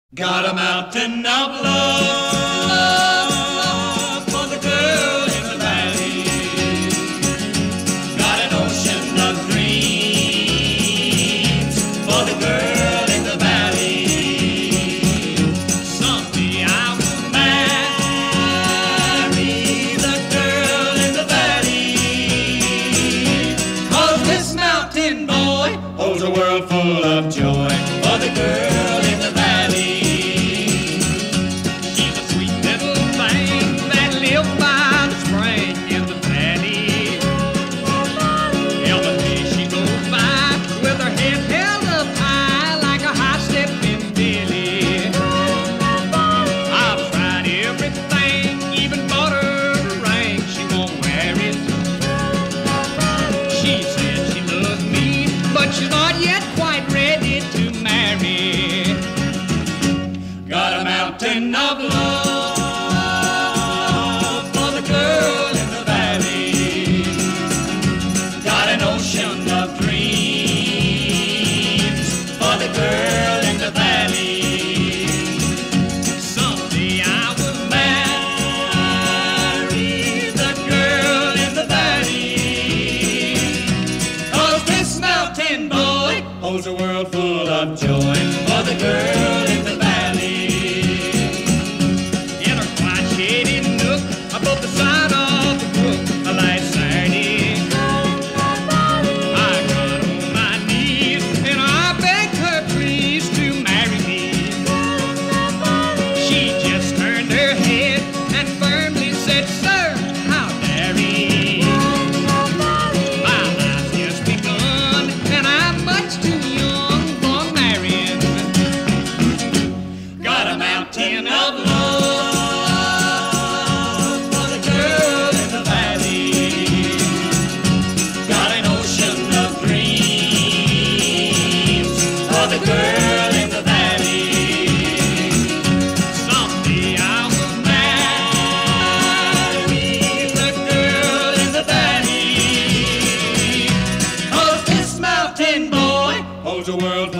Got a mountain of love for the girl in the valley. Got an ocean of dreams for the girl in the valley. Someday I will marry the girl in the valley. 'Cause this mountain boy holds a world full of joy for the girl in the valley. She's not yet quite ready to marry. Got a mountain of love for the girl in the valley. Got an ocean of dreams for the girl in the valley. Someday I will marry the girl in the valley. 'Cause this mountain boy holds a world full of joy for the girl in the valley. In a quiet shady nook above the side of the brook, last Saturday, I got on my knees and I begged her please to marry me. She just turned her head and firmly said, "Sir, how dare he? My life's just begun and I'm much too young for marrying." Got a mountain of love for the girl in the valley. Got an ocean of dreams for the girl in the valley. Someday I will marry the girl in the valley. 'Cause this mountain boy holds a world